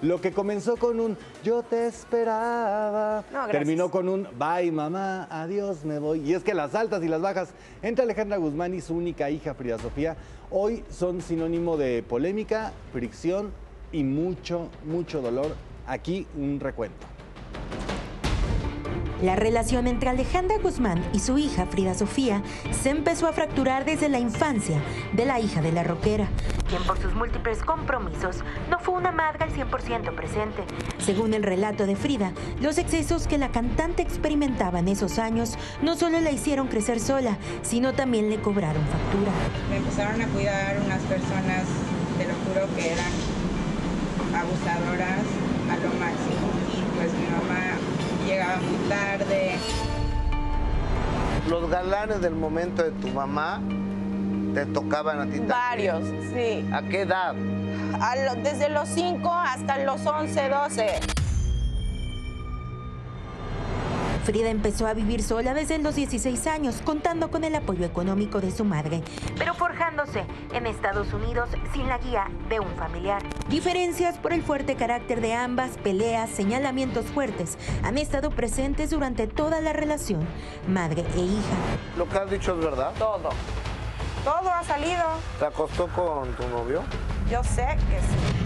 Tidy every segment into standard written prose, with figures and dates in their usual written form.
Lo que comenzó con un yo te esperaba, No, terminó con un bye mamá, adiós me voy. Y es que las altas y las bajas entre Alejandra Guzmán y su única hija Frida Sofía hoy son sinónimo de polémica, fricción y mucho, mucho dolor. Aquí un recuento. La relación entre Alejandra Guzmán y su hija Frida Sofía se empezó a fracturar desde la infancia de la hija de la rockera, quien por sus múltiples compromisos no fue una madre al 100% presente. Según el relato de Frida, los excesos que la cantante experimentaba en esos años no solo la hicieron crecer sola, sino también le cobraron factura. Me empezaron a cuidar unas personas, te lo juro, que eran abusadoras a lo máximo, y pues mi mamá llegaba muy tarde. Los galanes del momento de tu mamá te tocaban a ti también. Varios, sí. ¿A qué edad? Desde los 5 hasta los 11, 12. Frida empezó a vivir sola desde los 16 años, contando con el apoyo económico de su madre, pero forjándose en Estados Unidos sin la guía de un familiar. Diferencias por el fuerte carácter de ambas, peleas, señalamientos fuertes, han estado presentes durante toda la relación, madre e hija. ¿Lo que has dicho es verdad? Todo. Todo ha salido. ¿Te acostó con tu novio? Yo sé que sí.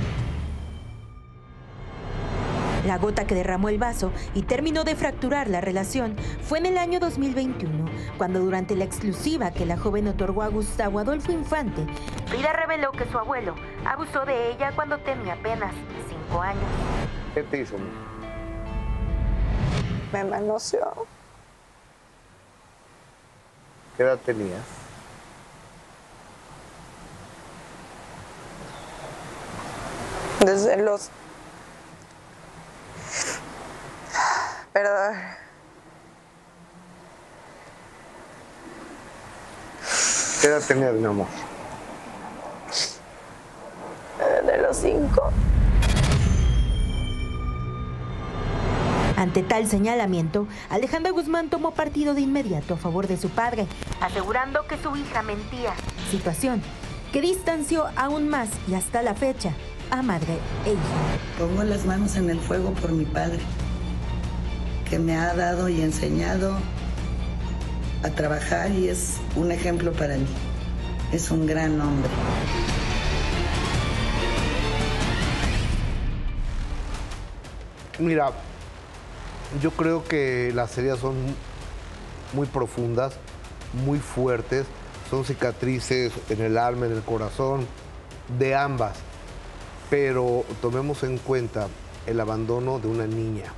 La gota que derramó el vaso y terminó de fracturar la relación fue en el año 2021, cuando durante la exclusiva que la joven otorgó a Gustavo Adolfo Infante, Frida reveló que su abuelo abusó de ella cuando tenía apenas 5 años. ¿Qué te hizo? Me manoseó. ¿Qué edad tenías? Desde los... Perdón. ¿Qué edad tenías, mi amor? Desde los 5. Ante tal señalamiento, Alejandra Guzmán tomó partido de inmediato a favor de su padre, asegurando que su hija mentía, situación que distanció aún más y hasta la fecha a madre e hija. Pongo las manos en el fuego por mi padre, que me ha dado y enseñado a trabajar y es un ejemplo para mí. Es un gran hombre. Mira, yo creo que las heridas son muy profundas, muy fuertes, son cicatrices en el alma, en el corazón, de ambas. Pero tomemos en cuenta el abandono de una niña.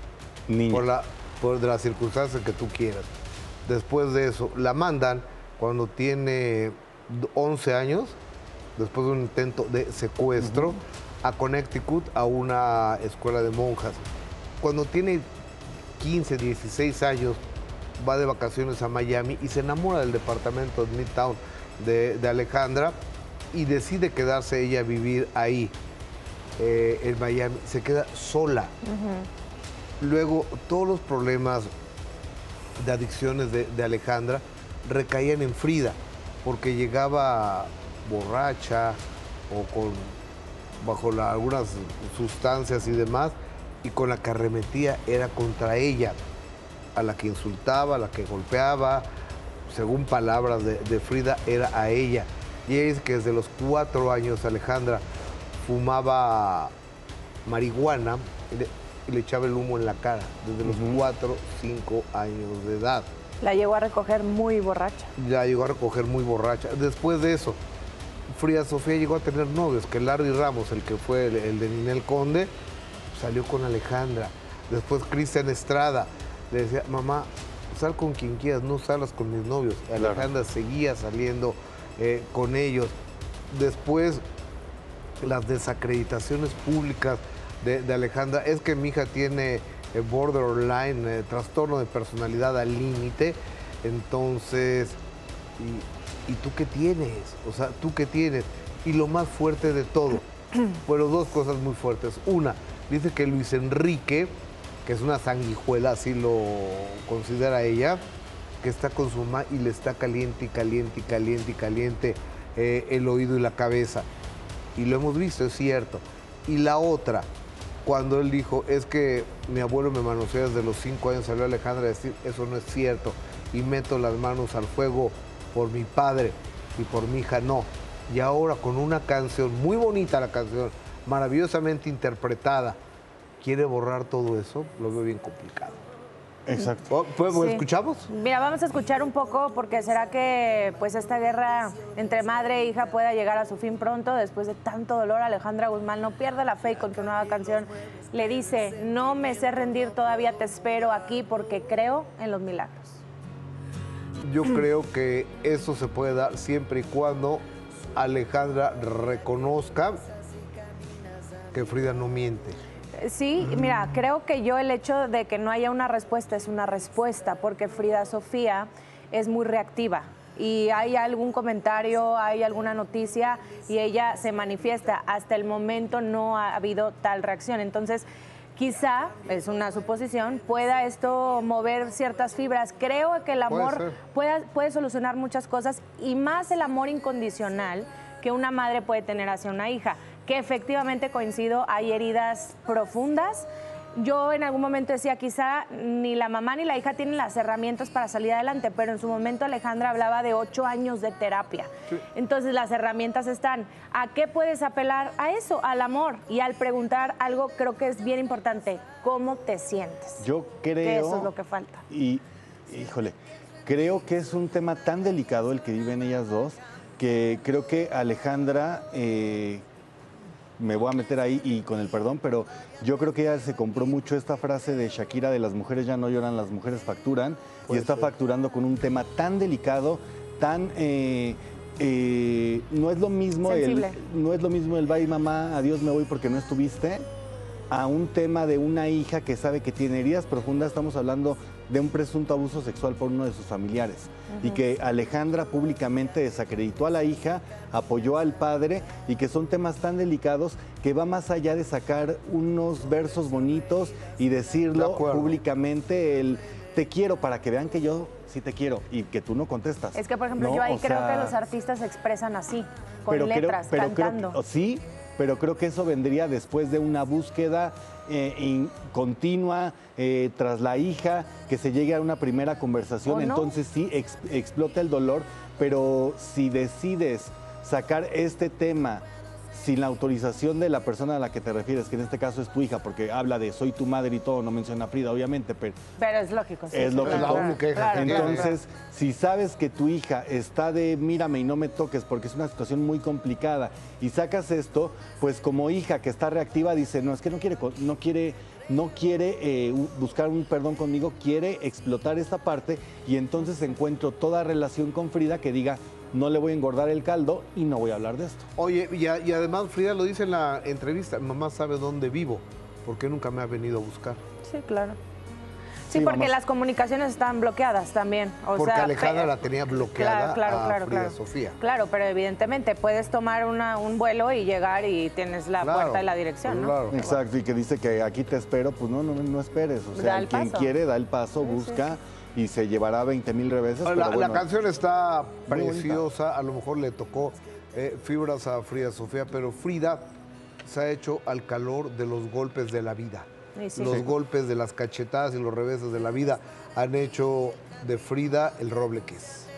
Por de las circunstancias que tú quieras. Después de eso, la mandan cuando tiene 11 años, después de un intento de secuestro, a Connecticut, a una escuela de monjas. Cuando tiene 15, 16 años, va de vacaciones a Miami y se enamora del departamento de Midtown de Alejandra y decide quedarse ella a vivir ahí, en Miami. Se queda sola. Luego, todos los problemas de adicciones de Alejandra recaían en Frida, porque llegaba borracha o bajo algunas sustancias y demás, y con la que arremetía era contra ella, a la que insultaba, a la que golpeaba, según palabras de Frida, era a ella. Y es que desde los 4 años Alejandra fumaba marihuana y le echaba el humo en la cara, desde los 4, 5 años de edad. La llegó a recoger muy borracha. La llegó a recoger muy borracha. Después de eso, Frida Sofía llegó a tener novios, que Larry Ramos, el que fue el de Ninel Conde, salió con Alejandra. Después Cristian Estrada le decía, mamá, sal con quien quieras, no salas con mis novios. Alejandra seguía saliendo con ellos. Después, las desacreditaciones públicas de Alejandra, es que mi hija tiene borderline, trastorno de personalidad al límite, entonces, ¿y tú qué tienes? O sea, ¿tú qué tienes? Y lo más fuerte de todo, bueno, dos cosas muy fuertes. Una, dice que Luis Enrique, que es una sanguijuela, así lo considera ella, que está con su mamá y le está caliente y caliente y caliente y caliente el oído y la cabeza. Y lo hemos visto, es cierto. Y la otra, cuando él dijo, es que mi abuelo me manoseó desde los 5 años, salió Alejandra a decir, eso no es cierto, y meto las manos al fuego por mi padre y por mi hija, no. Y ahora con una canción, muy bonita la canción, maravillosamente interpretada, quiere borrar todo eso, lo veo bien complicado. Exacto. ¿Pues Sí. escuchamos? Mira, vamos a escuchar un poco porque será que pues esta guerra entre madre e hija pueda llegar a su fin pronto después de tanto dolor. Alejandra Guzmán no pierde la fe y con su nueva canción le dice, no me sé rendir, todavía te espero aquí porque creo en los milagros. Yo creo que eso se puede dar siempre y cuando Alejandra reconozca que Frida no miente. Sí, mira, creo que yo el hecho de que no haya una respuesta es una respuesta, porque Frida Sofía es muy reactiva y hay algún comentario, hay alguna noticia y ella se manifiesta. Hasta el momento no ha habido tal reacción. Entonces, quizá, es una suposición, pueda esto mover ciertas fibras. Creo que el amor puede solucionar muchas cosas y más el amor incondicional que una madre puede tener hacia una hija. Que efectivamente coincido, hay heridas profundas. Yo en algún momento decía, quizá ni la mamá ni la hija tienen las herramientas para salir adelante, pero en su momento Alejandra hablaba de 8 años de terapia. Sí. Entonces las herramientas están. ¿A qué puedes apelar? A eso, al amor. Y al preguntar algo creo que es bien importante, ¿cómo te sientes? Yo creo... Que eso es lo que falta. Y, híjole, creo que es un tema tan delicado el que viven ellas dos, que creo que Alejandra... me voy a meter ahí y con el perdón, pero yo creo que ella se compró mucho esta frase de Shakira de las mujeres ya no lloran, las mujeres facturan, y está facturando con un tema tan delicado, tan no es lo mismo el bye mamá, adiós me voy porque no estuviste, a un tema de una hija que sabe que tiene heridas profundas. Estamos hablando de un presunto abuso sexual por uno de sus familiares. Y que Alejandra públicamente desacreditó a la hija, apoyó al padre, y que son temas tan delicados que va más allá de sacar unos versos bonitos y decirlo públicamente, el te quiero, para que vean que yo sí te quiero y que tú no contestas. Es que, por ejemplo, ¿no? yo ahí creo que los artistas se expresan así, con letras, cantando. Sí, pero creo que eso vendría después de una búsqueda continua tras la hija, que se llegue a una primera conversación, entonces sí explota el dolor, pero si decides sacar este tema sin la autorización de la persona a la que te refieres, que en este caso es tu hija, porque habla de soy tu madre y todo, no menciona a Frida, obviamente, pero es lógico. Sí, es lógico. La única hija que entonces, si sabes que tu hija está de mírame y no me toques porque es una situación muy complicada y sacas esto, pues como hija que está reactiva dice, no, es que no quiere buscar un perdón conmigo, quiere explotar esta parte, y entonces encuentro toda relación con Frida que diga, no le voy a engordar el caldo y no voy a hablar de esto. Oye, y además Frida lo dice en la entrevista, mamá sabe dónde vivo, porque nunca me ha venido a buscar. Sí, claro. Sí, porque las comunicaciones están bloqueadas también. Porque Alejandra la tenía bloqueada a Frida Sofía. Claro, pero evidentemente puedes tomar un vuelo y llegar y tienes la puerta y la dirección, ¿no? Claro. Exacto, y que dice que aquí te espero, pues no esperes. O sea, quien quiere da el paso, busca... y se llevará 20,000 reveses. La canción está preciosa, a lo mejor le tocó fibras a Frida Sofía, pero Frida se ha hecho al calor de los golpes de la vida. Los golpes de las cachetadas y los reveses de la vida han hecho de Frida el roble que es.